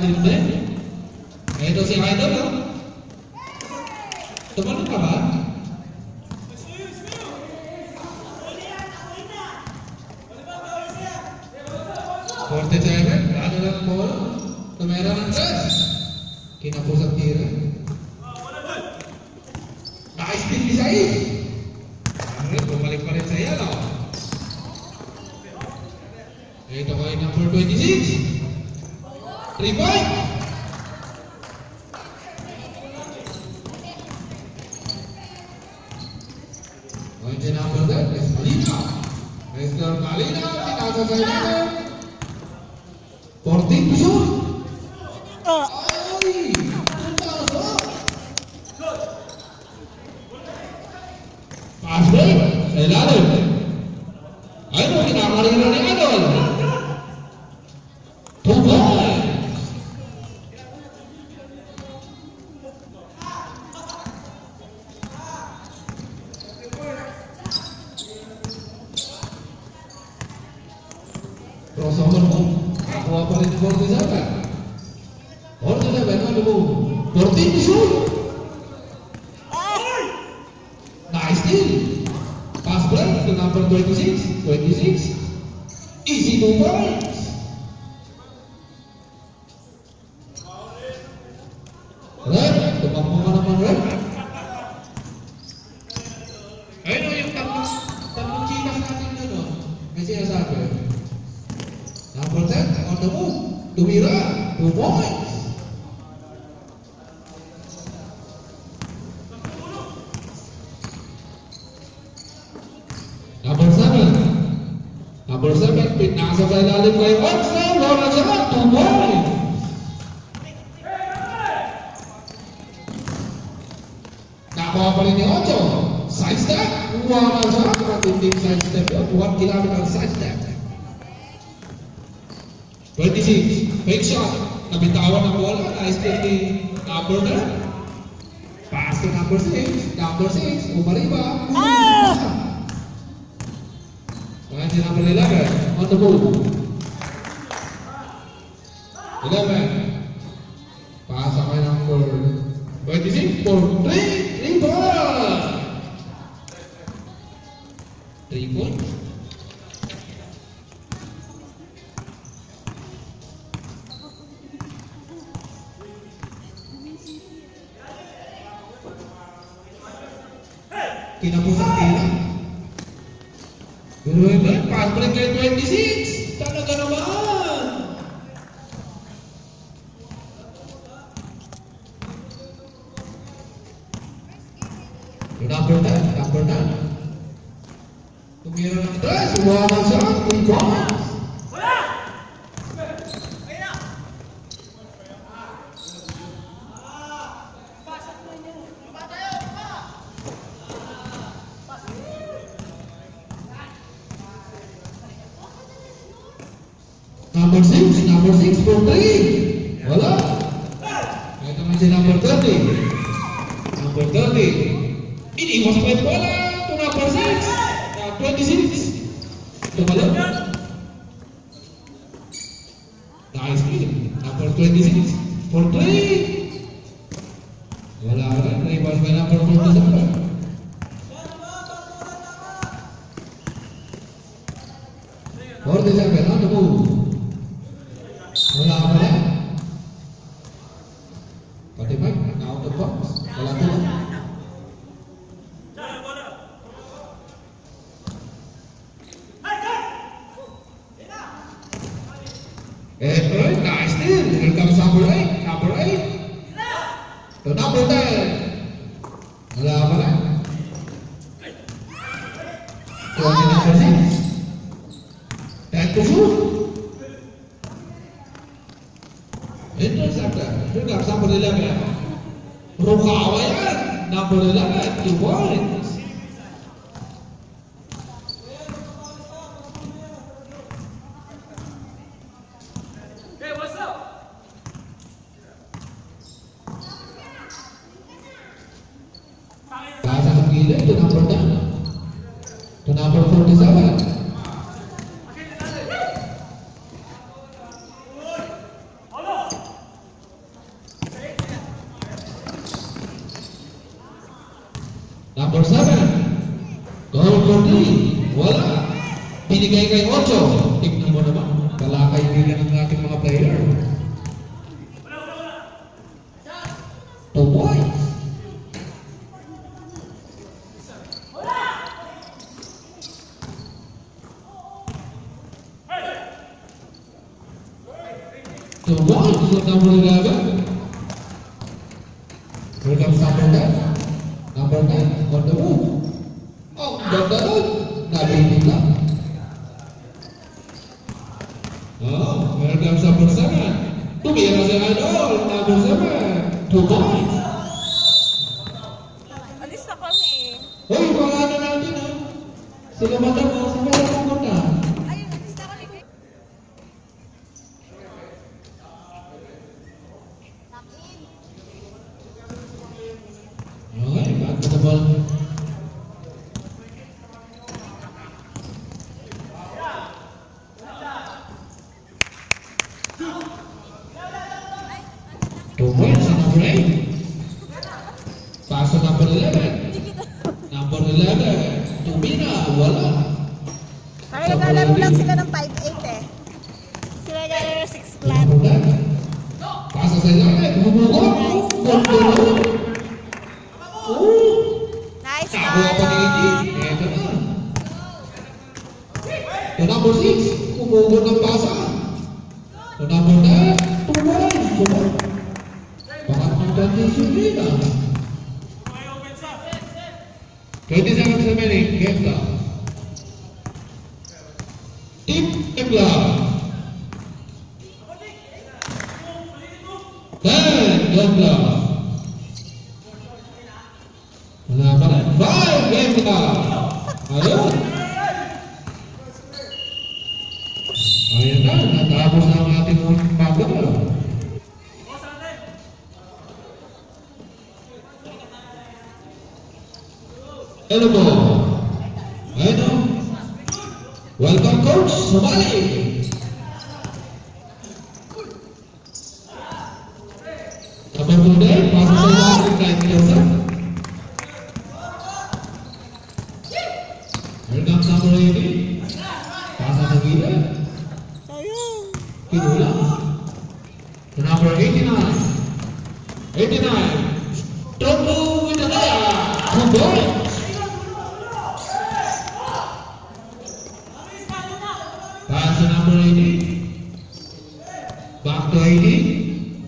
dribbling. Ito si Idol. Tumalon ka ba? Ada lang bola. Kamera ng tres. Kinapusat tira. Nice kick ni Said. Bumalik pa rin sa yellow. Ito ko ay number 26. 3 point. Point sa number 10 is Malina. Mr. Malina, pinasa sa yellow. 14 to shoot. Ay! Pass break. Sa ilalim. Ano kinakarira ni Idol? 2 points. Crossover mo. Nakuha pa rin ni 47. 47, ano mo? 14 to shoot. Nice steal. Pass break to number 26. 26. Easy 2 points. Red, tumakbo ka naman, Red. Ayun o, yung tatlong chikas natin yun o. May sinasabi. Number 10, on the move. Tumira, 2 points. Number 7. Number 7, pinasa sa ilalim kay Oxford. Wala siya, 2 points. Nakuha pa rin ni Ocho. Side step. Wala siya. Matinding side step yun. 1 kilometer side step. 26. Fake shot. Nabitawan ng bola. Nice steal ni number 9. Pass to number 6. Number 6. Umariba. Ngayon si number 11. On the move. 11. Pass kay number 26 for 3 points. 3 points. Kinapusat tira. Pero ito, pass break kay 26. Talaga naman. Number 10, number 10. Tumira ng 3. Wala siya. 3 points. Number 6 for 3. Wala. Ito naman si number 30. Number 30. Iniwas pa yung bola to number 6. 26. Tumalon. Nice kill. Number 26 for 3. Wala rin. Iniwas pa number 47. On the move. Wala ka pala. Pati ba? Out of box. Wala ka lang. Nice steal. Here comes number 8. Number 8. To number 10. Wala ka pala. To number 6. 10 to shoot. Interceptor. Here comes number 11. Rukawa yan. Number 11. 2 points. Hey, what's up? Pasa ng gilid to number 10. To number 47. Number 7. Goal for 3. Wala. Binigay kay 8. Tignan mo naman. Kalakaibigan ng ating mga player. 2 points. So one to number 11. Here comes number 10. Number 10 on the move. Oh, ganda nun. Nabitin lang. Oh, here comes number 7. Tumira si Idol. Number 7. 2 points. Alis na kami. Hoy, pangalan natin ha. Sila madam ha. Sa mga pumunta. Ayun, alis na kami. Okay, back to the ball. Two points on number 8. Pass on number 11. Number 11. Tumina, wala. Ay, naglalaro lang sila ng 5-8 eh. Sila naglalaro 6 flat. Number 10. Pass sa ilalim. Bumugot. Kontrol. Nice Nakuha pa ni Iggy. Eto na. To number 6. Kumugot ng pasa. To number 10. Tumay. Pangatlong condition din ah. 20 seconds remaining. Game clock. Tip clock. 10 game clock. Wala pa rin. 5 game clock. Ayun. Ayun na. Natapos na ang ating pagkakal. Hello po. Ayun o. Welcome coach. Sumali. Number 2 there. Pasok sa ilalim. Kahit Nielsen. Here comes number 80. Pasok sa gilid. Ayun. Pinula. To number 89. 89. Trombo with the layer. 2 points. Pass to number 80. Back to 80.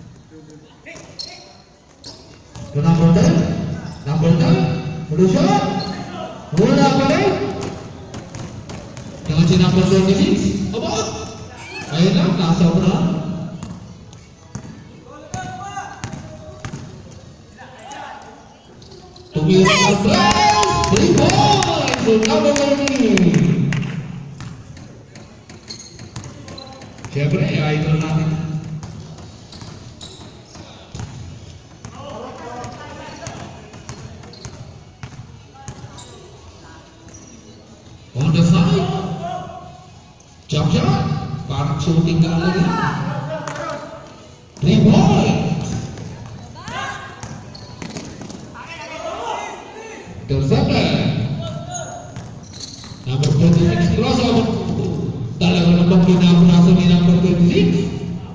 To number 10. Number 10. Malusya. Wala pa rin. Dengan si number 26. Aba. Ayun lang. Nasa mo na. Tumira ang press. 3 points. To number 30. Siyempre, idol natin. On the side. Jump shot. Parang shooting ka lang yan. 3 points. Intercepted. Number 26 crossover. Talaga namang pinapurasa ni number 26.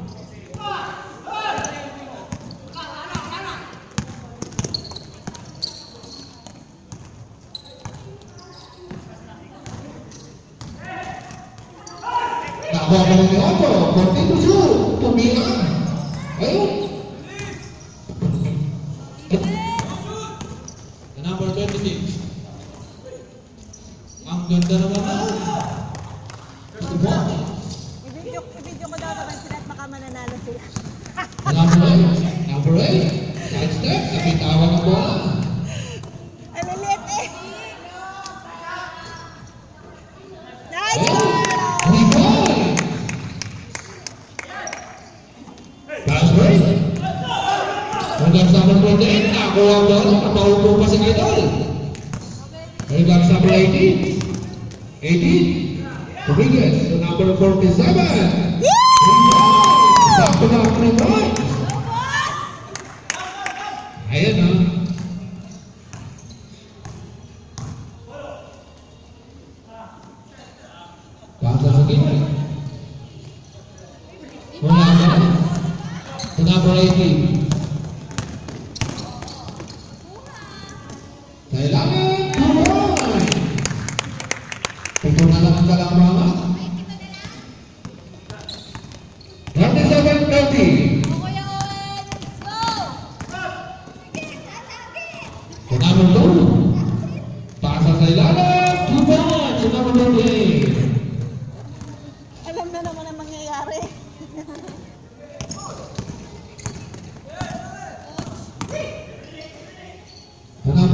Nakuha pa ni Otto. Continue shoot. Tumira. Ayun. The number 26. Ang ganda naman na. I-video ko daw naman sila at baka mananalo sila. Number 8. Side step. Napitawan ang bola. Ay, lilit eh. Nice Ayun. goal! 3 points. Pass break. Hanggang sa number 14. Nakuha ang bola. Napaupo pa si Idol. Hanggang sa number 18. 18. Rodriguez to number 47. Back to back 3 points. Ayan na.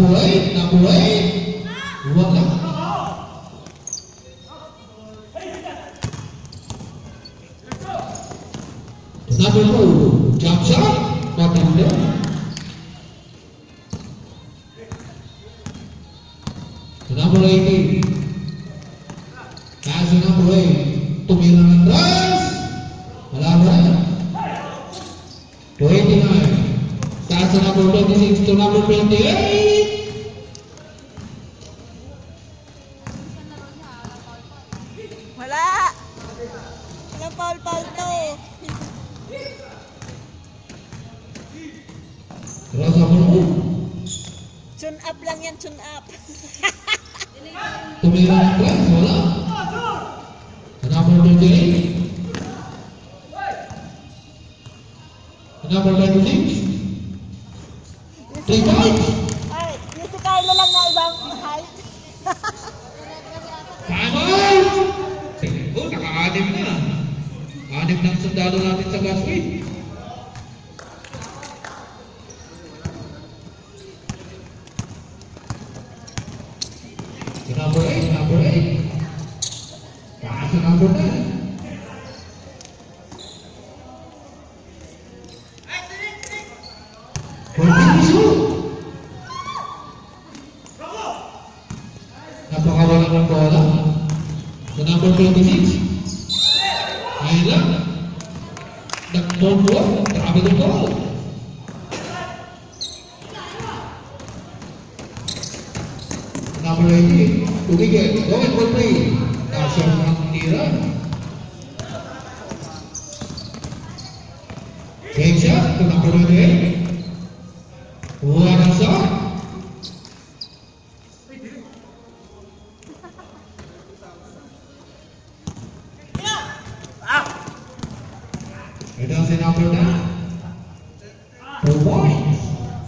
number 8. Wala. Number 2, jump shot. Maganda. Number 18. Pass to number 8. Tumira ng dress. Wala ba? 29. Pass to number 26 to number 28. Wala. Walang foul to. Cross number 1. Tune up lang yan, tune up. Tumira ng dress. Wala. Number 28. Number 26. 3 points. Ay, yung si Carlo lang na ibang height. Time out! Oh, naka-anim na. Anim ng sundalo natin sa Gasway. Number 8. Pass to number 9. Napakawalan ng bola. Sa number 26. Ayun lang. Nag-move. Grabe ng goal. Number 18. Tumigil. Going for 3. Nasya ng tira. Game shot to number 28. One shot. Ito ang number 9. 2 points.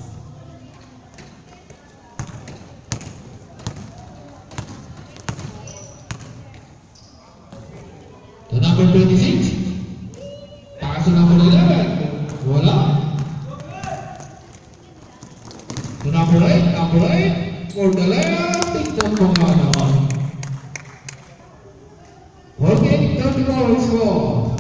To number 26. Pass to number 11. Wala. To number 8. For the left. Tignan mo nga naman. Okay, 34 score.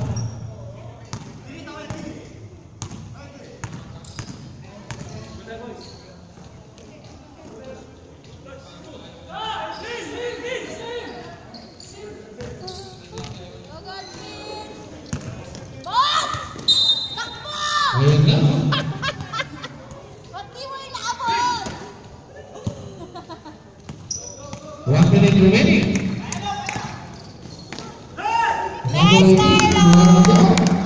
Ayan na. Ba't di mo inaabot? 1 minute remaining. Nice, Carlo!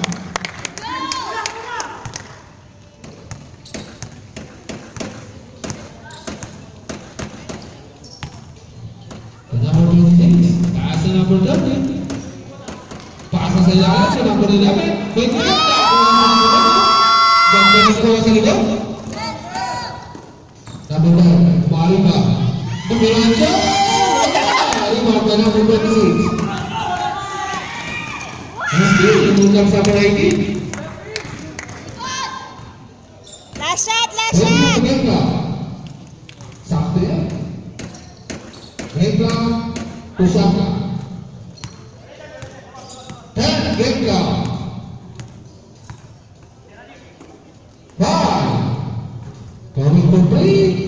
Number 26. Pass to number 30. Pass sa ilalim sa number 11. May ganda. Ganda ng kuha sa likod. Number 9. Bali ba? Tumiran siya. Rebound ka number 26. Still, inukap sa number 18. Last shot, last Wala shot! sa game ka. Sakto yan. Game ka. Pusap ka. 10 game ka. 5. Going for 3.